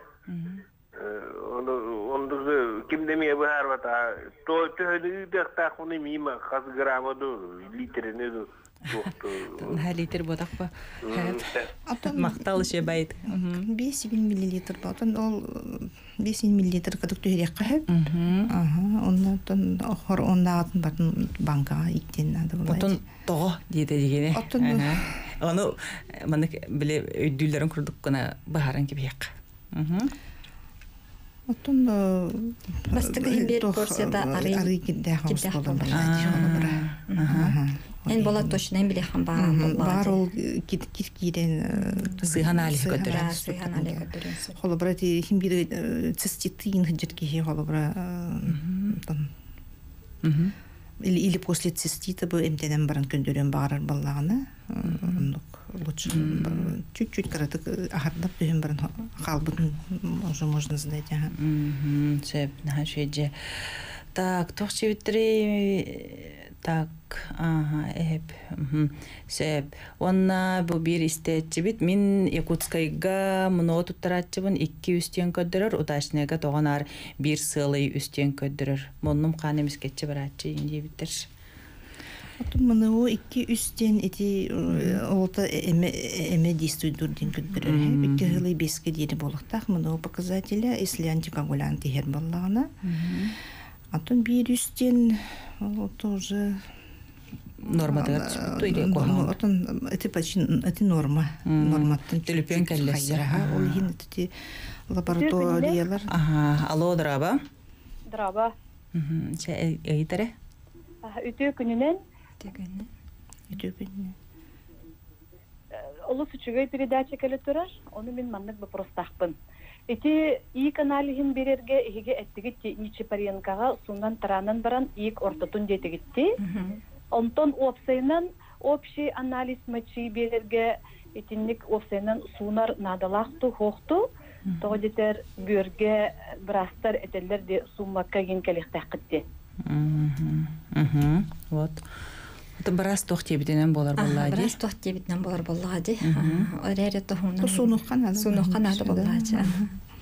Onu kim demeye bu her vata to töhünü de takuni mima khas grama do litre ne do Ha liter bodak ba. Мактал ше байт. беш миллилитр батан ол беш миллилитр кадык төһөрөк кахып. Ага, ондан охор ондагын батын банкага иктен ады булай. Отон того диде дигене. Ага. Аны маны биле өйдүлөрүн курдук кана бахаран кебек. Мм. Отон бастыгы бир порцияда ары ары кидде хавс болду. Ага. Эн бола точно биле хам бар. Бар ол кит кит киден сыганализ көтөрөт. Сыганализ көтөрөт. Холобрати хим бир циститин хиджетки холобра. Мм. Или или после цистита бы эмтенен баран көндөрөн барар баллагына. Лучше чуть-чуть коротко ахардап төһөн баран калбытын уже можно знать. Мм, сөп нахашеже. Так, тохчевитри так, ага, эп. Сөп. Онна бу бир истечибит. Мин Якутскайга муну туттарачыбын эки үстен көдөрөр, удачнага тоганар бир сылый үстен көдөрөр. Моннум канемис кетче барачы инде биттер. Муну эки үстен эти олта эме эме действует дурдин көдөрөр. Бик кылый беске дири болуктак муну показателя, если антикоагулянт хер баллагына. Атын бир үстен тоже нормада то или кохан. Атын это почти это норма. Норматтын телефон келлесе. Ол хин эти лабораториялар. Ага, алло, драба. Драба. Мм, че эйтере? Үтө күнүнөн Тегене. Үтө күнүнөн. Олус үчүгөй передача келе турар. Оны мен мандык вопростакпын. Эти ик анализин берерге иге эттиги ничи паренкага сундан таранан баран ик ортотун жетигитти. Онтон опсайнан общий анализ мачи берерге этинник опсайнан сунар надалакту хохту. Тогдетер бөрге брастар этелер де суммакка ген келектакытти. Мм. Мм. Вот. Это брас тохтебитенен болар боллади. Брас тохтебитенен болар боллади. Орերը тохунан. Сунуккан ады. Сунуккан ады боллади.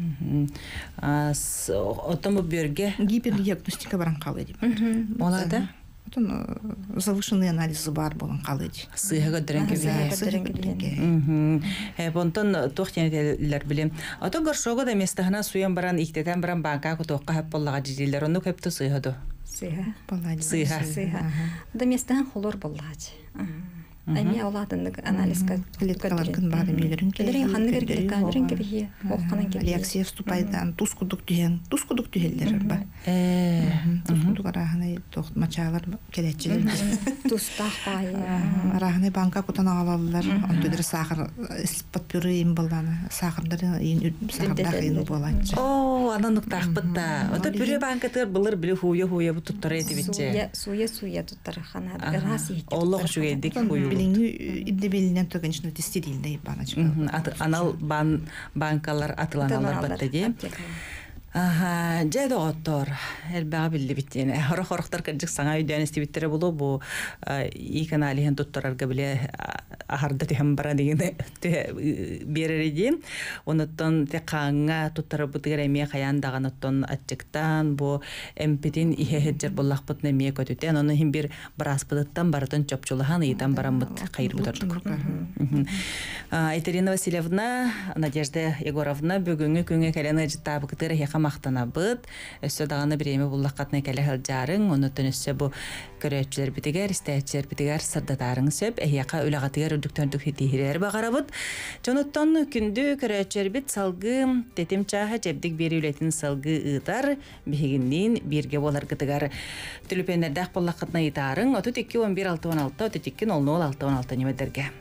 Отон бу бөрге Гипердиагностика баран калый дип. олада Отон завышенный анализы бар болан калый ди. сыйга дөрен Сыйга Э бонтон тохтенелер билем. Ото горшого да местахана суян баран иктетен баран банка кутоққа хап боллага жилер ону кепте сыйгаду. Сыйга. Сыйга. Сыйга. Да местан холор боллач. Ами ауладындык анализка Клеткаларгын бар эмелерин келерин ханныгер келерин кебихи оққанан кебихи. Реакция вступайдан тускудук диген, тускудук дигелдер бар. Э Тускудук араханы тохт мачалар келечилер. Тустах бай. Араханы банка кутан алалар. Антыдыр сахар подпюры им баланы. Сахардары ин сахарда ин болачы. О, анан тахпытта. Ото бүре банкатыр булыр биле хуя хуя бу туттар эти битче. Суя суя суя туттар хана раси. Оллох жүгедик хуя. Билинги иддебелинен то, конечно, тестидилдей баночка. Анал бан банкалар атыланалар баттади. Ага, жайда оттор. Элбага билли биттене. Хора хорохтар кыржык саңа үйдөн истибиттере болу бу и каналиһен туттарарга биле ахарда тем бара дегенде беререди. Онуттан текаңга туттара бутыгар эме каяндаган оттон ачыктан бу эмпетин ихехеджер боллакпыт неме көтүтен. Оны хим бир бараспыттан баратын чопчулахан ыйтан барамбыт кайыр бутардык. Екатерина Васильевна, Надежда Егоровна бүгүнгү күнгө келени жыттабы кытыр мақтана быт, өссө дағаны біреме бұллаққатына кәлі хал жарың, онуттан өссө бұ көрөтчілер бітігер, істәйтчілер бітігер сырдатарың сөп, әйяқа өліғатығар үрдіктөрдік хетихирер бағара бұд. Жоноттан күнді көрөтчілер біт салғы тетім чаға жәбдік бері үлетін салғы ұйтар, бігіннен бірге болар қытығар. Түліпендердақ бұллаққатына ұйтарың, отут екі он бір алты он алты, отут екі нөл нөл алты он алты немедерге.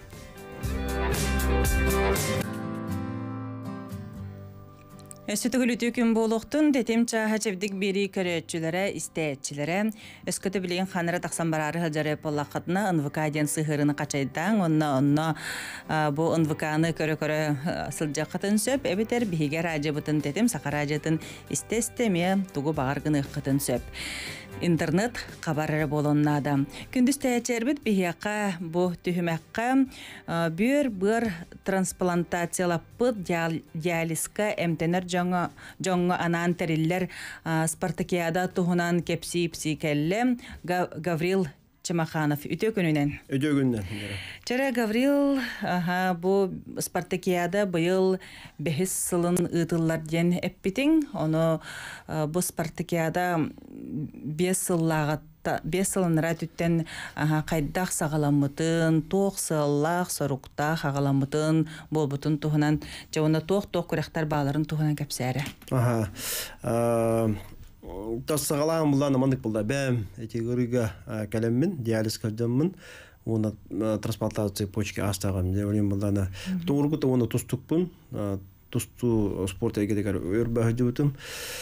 Өсөтөгүлүтүү күн болуқтун детем чаға жевдик бери көрөтчүлөрө, истээчилere өскөтө билген ханара таксан барары хылжары поллакатына эн вэ ка ден сыхырыны качайдан, онна онна бу эн вэ ка-ны көрө-көрө сылжакатын сөп, эбитер бихиге ражыбытын детем сакаражытын истестеме тугу багаргыны кытын сөп. Интернет қабарары болоннада. Күндіз тәйчербіт бігеқа бұ түхімәққа бір-бір трансплантациялаппыт диализка әмтенер жоңғы анан тәрілер Спартакиада тұхынан кепсі-псі кәлі Гаврил Чемаханов үтө күнүнен. Өтө күнүнен. Чара Гаврил, аха, бу Спартакиада быйыл бехис сылын ытыллар ден эппитин. Оны бу Спартакиада бес сыллагатта, бес сылынра түттен кайдах сагаламытын, тоқ сыллах, соруктах агаламытын, болбутун тухунан, жауна тоқ-тоқ күректар бағларын тухунан кәпсәрі. Аха. Тассагалаан буллан амандык булда бәм этигырыга калеммин диализ кылдыммын уна трансплантация почки астагам девлин булдана туургута уна тустукпун тусту спорт эгедегер өрбөжүбүтүм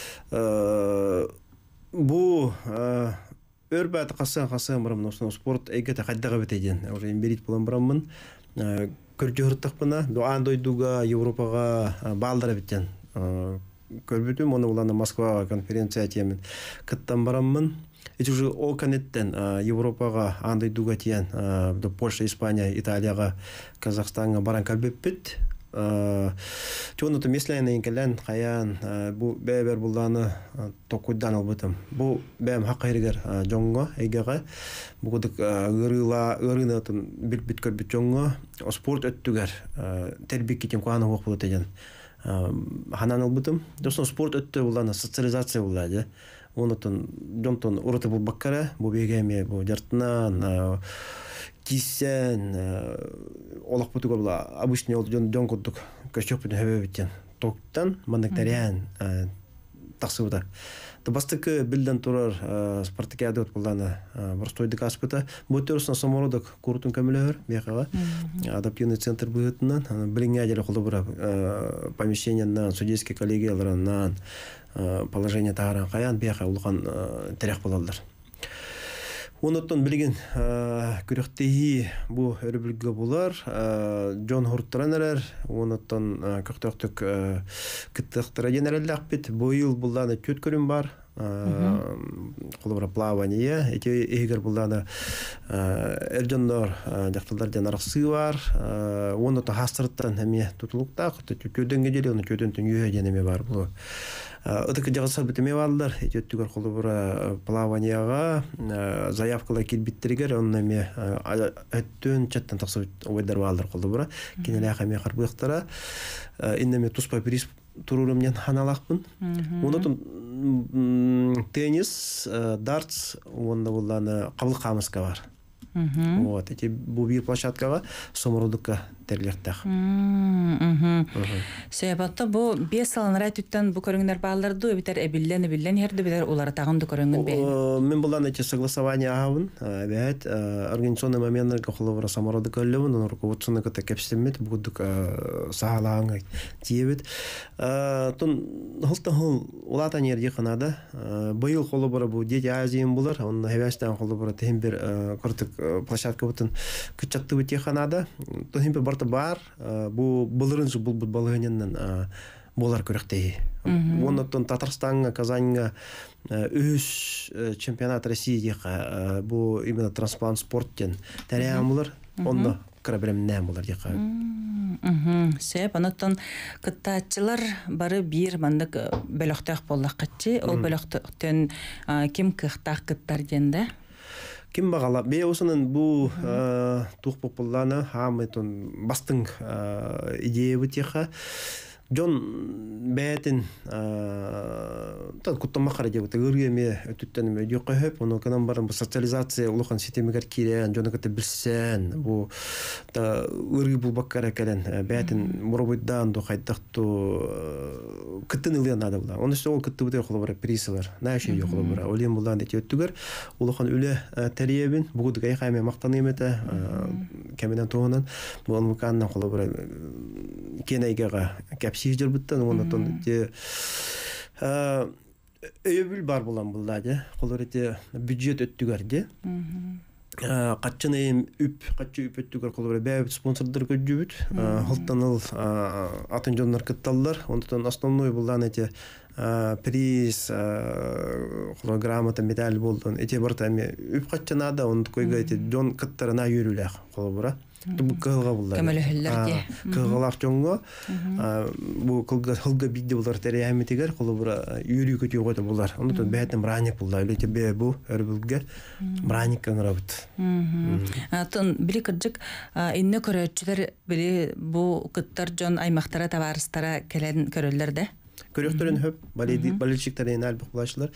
бу өрбөт касан касан барам спорт эгете кайдага бетеден орин берит булам бараммын көржөртөкпүна андойдуга Европага балдара биттен көрбүтүм, оны уланы Москва конференция темен кыттан бараммын. Эти уже о канеттен Европага андай дуга тиен, Польша, Испания, Италияга, Казахстанга баран калбеппит. Чону то меслайны инкелен каян бу бебер буланы токудан албытым. Бу бем хакыргер жонго эгеге бу кудук ырыла ырынатын бит-бит көрбүт жонго спорт өттүгөр тербик кетен куаны ок болот экен. Ханан албытым. Досон спорт өттү буланы социализация булады. Онотон жонтон ураты бул баккара, бу бегеме бу жартынан кисен олақ бұтыға бұла обычный ол жон көттік көшек бүтін хөбе біттен тоқтан мандактариан тақсы бұта. Бастықы білден тұрар Спартакиада өт бұлданы бұрстойдық аспыта. Бұттырысына самородық көрітін көмілер бейқаға. Адаптивный центр бұғытынан біліңе әделі қолы бұра помещениянан, судейский коллегияларынан положение тағаран қаян бейқа ұлған тәрек болалдар. Онуттан билген күректеги бу өрүбүлгө булар, Джон Хуртранер, онуттан көктөктүк кыттыктыра генералдак бит, бу ел булланы төт көрүм бар, колобра плавание эти эгер булдана эрдоннор жакталдар жанараксы бар оны то хастырттан эме тутулуктак төтөдөнгө деле оны төтөн түнгө денеме бар бул Өтөкө жагысар битеме балдар, өттүгөр колубура плаванияга заявкалар килбиттеригер, онна эме өттөн чаттан таксы ойдар балдар колубура. Кинеле хаме карбыктара, иннеме туспа прис турурумнен ханалакпын. Онотун теннис, дартс, онда булланы кабыл камыска бар. Вот, эти бубир площадкага соморудукка терлектах. Себатта бу бес салынра түттен бу көрүңнөр бааларды битер эбиллен эбиллен ерде битер улар тагын да көрүңгөн бе. Мен булдан эти согласование авын, бет организационный момент коловра саморудукка левын, он руководствоны ката кепстемет будук саалааңга тиебет. Тон холта хол улата нерде канада. Быйыл коловра бу дети азиям булар, он хевестан коловра тембер кортук площадка бутын кычатты бите канада. То тембер бар, бу былырынжы бул балыгыннан болар көрөктей. Оннотон Татарстанга, Казаньга үш чемпионат России бу именно трансплант спорттен тәрәмулар, онда кырабырым нәм болар дека. Сеп, анаттан кыттаатчылар бары бир мандык бөлөктөк боллак кытчы, ол бөлөктөн ким кыктак кыттар денде? Ким багала бе осынын бу тух популланы хамытын бастың идея бутеха Джон бәтин тан куттама караҗа бу тегергеме өттәнме юкка хөп оны канан барын бу социализация улухан системагар кирән җаны кытып билсән бу та үрги бул баккара кален бәтин муробыйдан до кайдакту кыттын илгән надо була оны шул кытты бу холобра присалар нәши юклыбыра олем булдан дит өттүгөр улухан үле тәриябин бу гыгай хәме мактаны мете кәменән тоонан бу анмыканна холобра кенайгага сижер буттан онотон те өйбүл бар булан булда колор эте бюджет өттүгөрдө каччаны үп каччы үп өттүгөр колор бәб спонсордор көжүбүт холтаныл атын жоннор кытталлар онтон основной булдан эте приз грамота медаль болдун эте бар тами үп каччанада он койго эте жон кыттарына юрүлөк колор Бу кылга булдар. Кемелехиллерге. Кылгалар жоңго. Бу кылга хылга бидде булар терәмитигер, колы бура юрий көтү гыта булар. Онда бәтем браник булдар. Лете бе бу өрбүлгә браник кыңрабыт. Атын били кырҗык инне көрәчүләр били бу кыттар жон аймактара табарыстара келен көрөлләрдә. Көрөктөрүн хөп, баледи балечиктәрен алып булашлар.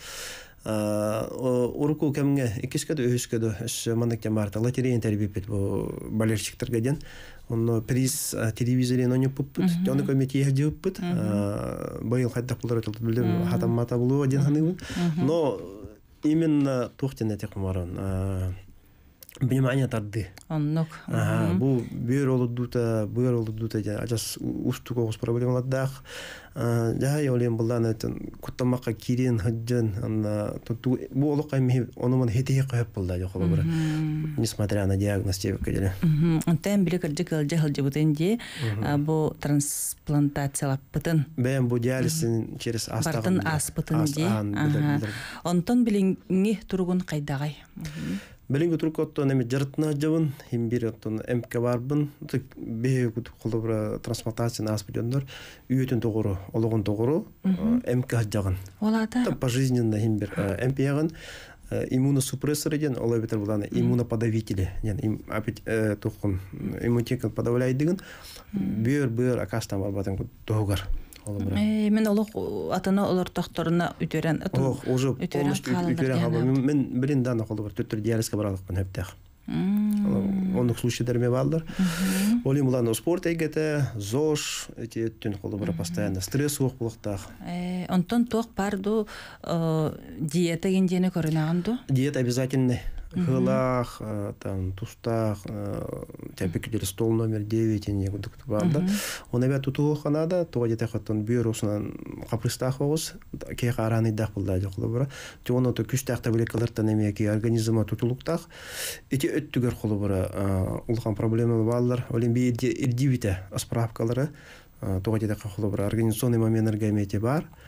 Уруку кемге икискеде өскеде мандык марта лотерея тербипет бу балерчиктерге ден он приз телевизорен он пуппут он комитет жыппут быйыл кайда булар өтүп билдим хатам мата булу один ханы но именно тохтене текмаран внимание тарды оннок бу бир олудута бир олудута ажас устукогус проблемалардак да ялем булдан этен куттамакка кирен хаджан ана бу олукай ми онуман хетие кайып булда жоколо бир несмотря на диагностику келе антен биле кыржык жахыл жебутенди бу трансплантациялап бутын бем бу диализин через астагын бартын аспытын ди онтон билиңи тургун кайдагай Белинге туркотто неме жартына жабын, химбир оттон МК барбын, бе кут колобра трансплантация аспидондор, үйөтүн тогору, ологон тогору, МК жагын. Олада. Та пожизненно химбир МП ягын, иммуносупрессор ден, олай бетер буланы иммуноподавители, яны опять тохун иммунитет подавляйдыгын, бер-бер акастан барбатын тогар. Мен олық атына олар тақтарына үтерен Ох, уже полностью үтерен хаба. Мен билин даны қолы бар, төттір диализка баралықпын хөптәқ. Ондық случайдарме балдар. Олим уланы спорт әйгеті, ЗОЖ, эти өттен қолы бар постоянно, стресс оқ бұлықтақ. Онтон тоқ барду диета гендені көрінағанду? Диета обязательный. Хылах, там, тустах, тәпекедер стол номер девять, не кудык барды. Он опять тут уханада, то где-то хатон бюросынан капристах оғыз, кей қараны дақ бұлда жоқлы бұра. Оны то күштақ табіле қалыртан емеки организма тұтылықтақ. Эти өттігер қолы бұра ұлған проблемы балдар. Олен бейді ирдивите справкалары, то где-то қолы бұра организационный момент әргәметі бар.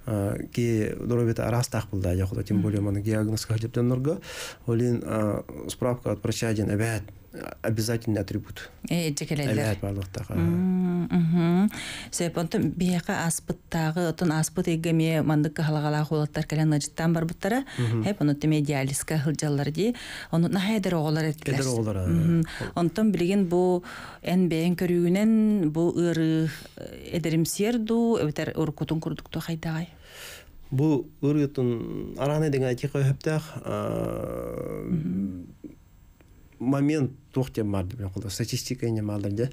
ки доробет арастах булда я худа тем более мана диагноз хажептен норга олин справка от врача ден обязательно обязательный атрибут. Э, жекелелер. Обязательно барлыктагы. Мм. Сеп онтон бияка аспыттагы, отон аспыт эгеме мандык халагала холоттар келен ажыттан бар буттара. Хеп ону теме диализка хылжаллар ди. Ону нахайдер оголар этлер. Эдер оголар. Онтон билген бу эн бен көрүүнен бу ыры эдеримсерду, өтер уркутун курдукту хайдагай. Бу ырытын араны деген айтыга хөптак момент тохтем бар деп колда статистика не малдар да.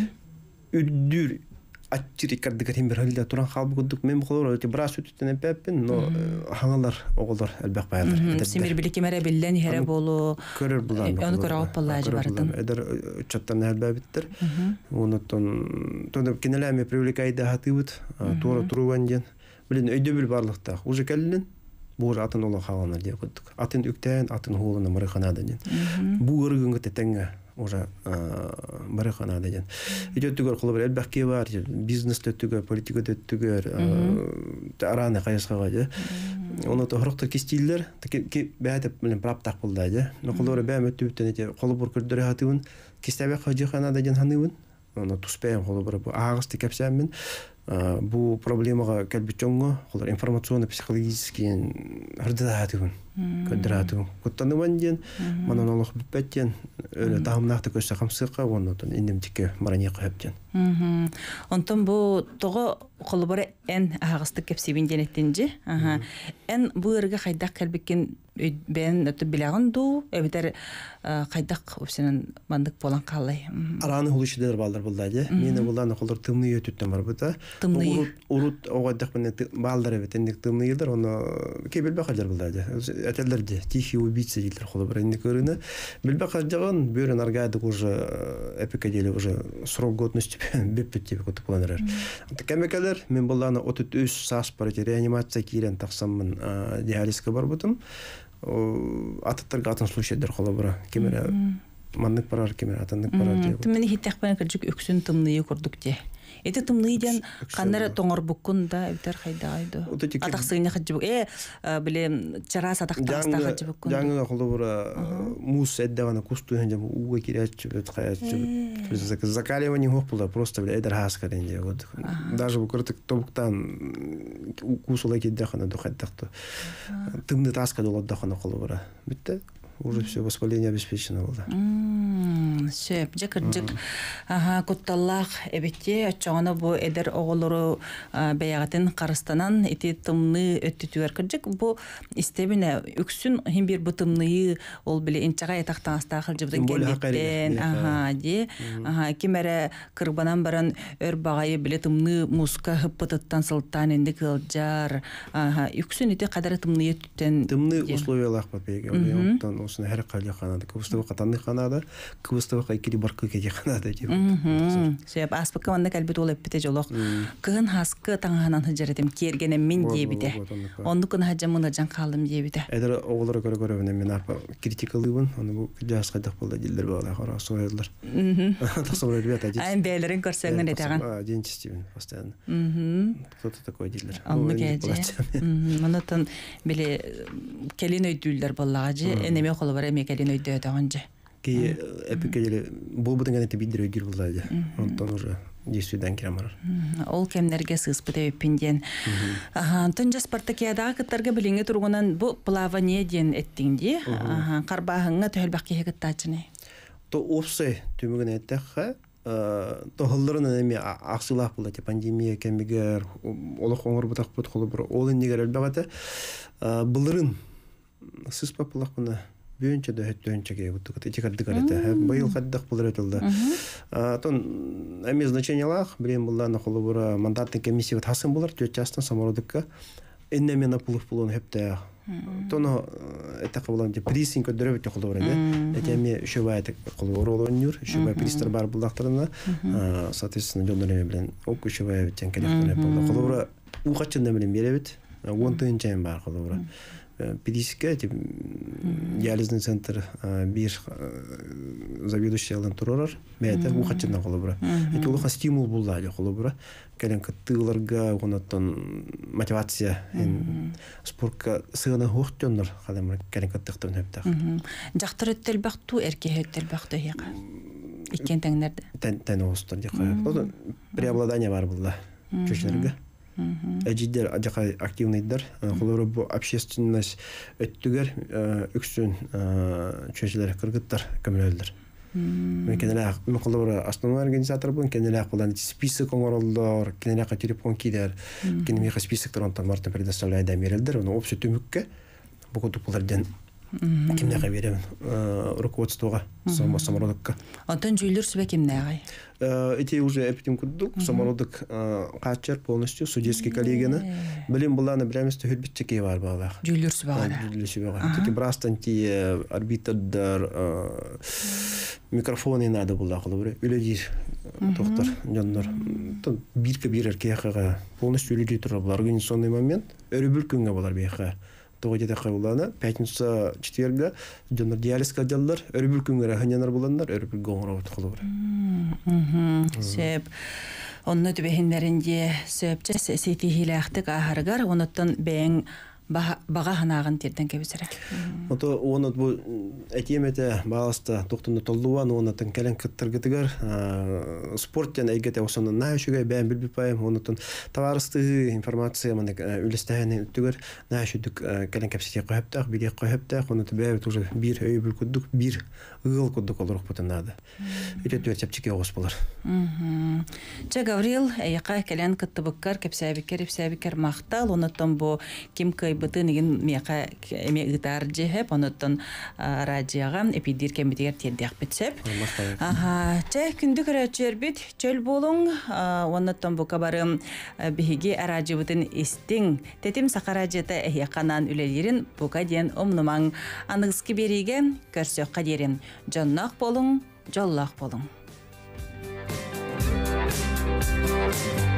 Үдүр аччири кардыгар химбер халда туран халбы кудук мен колор өтө брас үтүтөн эппин, но хаңалар оголор албак байлар. Семир билики мере билен хере болу. Көрөр булан. Оны көрө алып баллажы бардын. Эдер чаттан албабиттер. Онотон тондо кинелами привлекайда хатыбыт, тора турган ден. Билин өйдө бил барлыкта. Уже келдин. Бу атын ола хаганар деп кудук. Атын үктен, атын хуулуна мариханада ден. Бу ыргыңгы тетенге уже мариханада ден. Идеттүгөр кылып элбакке бар, бизнес төттүгөр, политика төттүгөр, араны кайсыга же. Оны тохроктор кистилер, ки бәдеп билен праптак булда же. Но колоры бәм өттүптен эте колу бур көрдөрө хатыбын, кистебе хажыханада ден ханыбын. Оны туспайм колу бур агысты кепсәммен. Бу проблемага келбичонго, колор информационно-психологический хардатыбын. Көдратым. Коттаныман ден, манонолог биппеттен, өлө тагымнакты көсө камсыкка, онотон индемтикке мараньяка хептен. Онтон бу того колбора эн агысты кепсибин денеттинжи. Аха. Эн бу эрге хайдак келбеккен бен өтүп билагын ду, эбитер хайдак опсенен мандык болан калай. Араны хулушидер балдар булдайды. Мени булдан колор тымны өтүттен бар бута. Урут урут огадак менен балдар эбетендик тымны елдер, оны кебел бакалар булдайды. Этелерде тихий убийца дейлер колор энди көрүнө. Билбакар жаган бөрөн аргадык уже эпикадели уже срок годности беппет деп көтүп планер. Кемекалер мен буланы отуз үч саас бар реанимация кирен таксаммын диализге бар бутум. Аттарга атын случайдер колор кемере мандык барар кемере атандык барар деп. Мен хиттакпен кыржык өксүн тымны көрдүк де. Эти тымныйден каннары тоңор буккун да эбитер хайдайды. Атаксыгына хаҗыбык. Э, билем, чарас атактаста хаҗыбыккун. Жаңга колобура мус эддагана кустуен жам уга кирәч бит хаят. Без закаливание хопла просто бля эдер хаскарен де. Вот. Даже бу кыртык тобуктан укусулай киддахана до хаттакты. Тымны таска доладдахана колобура. Битте. Уже все воспаление обеспечено было. Мм, сөп, жекыржык. Ага, кутталлах эбетте очоғаны бу эдер оголору бәягатын карыстанан эти тымны өттүтүгөр кыржык. Бу истебине үксүн химбир бу тымны ол биле инчага ятактан аста кылжыбдын келдеттен. Ага, де. Ага, кимере кырбанан баран өр багайы биле тымны муска хыппытыттан сылттан энди кылжар. Ага, үксүн эти кадары тымны өттүтен. Тымны условиялах попеге. Оттан осыны һәр кайда ханада, күбүстө катанды ханада, күбүстө кайкили баркы кеде ханада деп. Сөп аспыкка манда калбет ол эппете жолок. Кын хаскы таңганан хыжаретем кергене мен дебите. Онду кын хаҗамына жан калдым дебите. Эдер оголор көрө көрө мен арпа критикалыбын, аны бу жас кайдак болду дилдер бала кара сойлар. Тасаввур этбет ади. Айн бейлерин көрсөңүн этаган. А, денчистибин постоянно. Мм. Кто-то такой дилдер. Анны кеже. Мм, манатан биле келин өйдүлдер баллагы, энеме колу бар эме келин өйдө тагынжы. Ки эпикеле бу будун гана тебидер өйдүр булды. Онтон уже действуйдан кирамар. Ол кемнерге сыспыт эпинден. Аха, антон жас спартакиадага кыттарга билинге тургунан бу плавание ден эттиңди. Аха, карбагыңга төлбакке хекеттачыны. То опсе түмүгүн эттекка тохоллорун эми аксылак булды пандемия кемигер олох оңор бутак бут колубур ол эндигер элбагата булырын сыз папылак мына бөөнчө да хөттөнчөге бутук этикадды карата быйыл каддак булыр этилди. Тон эми значениялах билем булланы колубура мандаттын комиссия тасын булар төчастын самородукка эннемена пулуп булун хепте тоно это кабылан де присинг көдөрөбөт колубура да этеми шөбайт колубура олонюр шөбай пристер бар булдактарына соответственно жондоне билен ок шөбай тен келектен булды колубура укачында билен беребит он тыйын чайын бар колубура педиске диализный центр бир заведующий алан турар бәйті ұқатчына қолы бұра. Эти улыға стимул болды әлі қолы бұра. Кәлен кыттығыларға онаттан мотивация спортқа сығына хоқтионлар қаламыр кәлен кыттықтығын өптіқ. Жақтыр өттел бақту, әрке өттел бақту еқа? Иккен тәңнерді? Тән оғыстан деқа. Преобладание бар бұлда чөшілерге. Әжидер ажақа активныйдар. Қолыры бұл общественность өттігер үксін чөшілер кыргыттар көмілелдер. Мен кенелек, мен қолыры основной организатор бұн, кенелек қолан список оңырылдар, кенелек телефон кейдер, кенемеға списоктар онтан мартын предоставляйда мерелдер, оны опсы төмікке бұғы тұпылардан кемнеға беремін руководствоға, самородыққа. Онтан жүйілер сүбе кемнеға? Эти уже эпитем курдук, самородок качар полностью, судейский коллегина. Блин, была на бреместе худбитчики бар бала. Жюльер сбала. Жюльер сбала. Таки брастанти арбитр дар микрофоны надо было, холобре. Люди, доктор, жандар. Там бирка бирер кеха полностью люди турабла. Организационный момент. Örübül күнгө болар беха. Тоғыда қабылдана, пятница четверга, жандар диализ кадаллар, өрүбүл күнгө ханянар боландар, өрүбүл гоңора отқылы бар. Сөп, онны түбехіндерінде сөпче сети хилақтық ахаргар, оныттан бәң баға ханағын терден кебісірі. Ото оны бұл әтеметі бағаста тоқтынды толдуан, онытын кәлін кіттіргітігер, спорттен әйгеті осының нәйшіге бән білбіпайым, онытын таварысты информация үлістәйін үттігер, нәйшідік кәлін кәпсетек қойыптақ, бедек қойыптақ, оныты бәйбіт уже бір өйбіл күддік, бір ұғыл күддік олырық бұтынады. Үтет өт сәпчеке оғыз болар. Жа Гаврил, әйіқа кәлін кіттібіккар, кәпсәбікер, епсәбікер мақтал, онытын бұл кем бытын еген меқа эме гитар жехеп, оныттан радиоға эпидир кембетегер тердек бітсеп. Ча күнді көрәтшер бит, чөл болың, оныттан бұқа барым бігі радио бұтын істің. Тетім сақа радиота әйеқанан үлелерін бұқа ден омнымаң анығызки береге көрсөк қадерін. Жоннақ болың, жоллақ болың.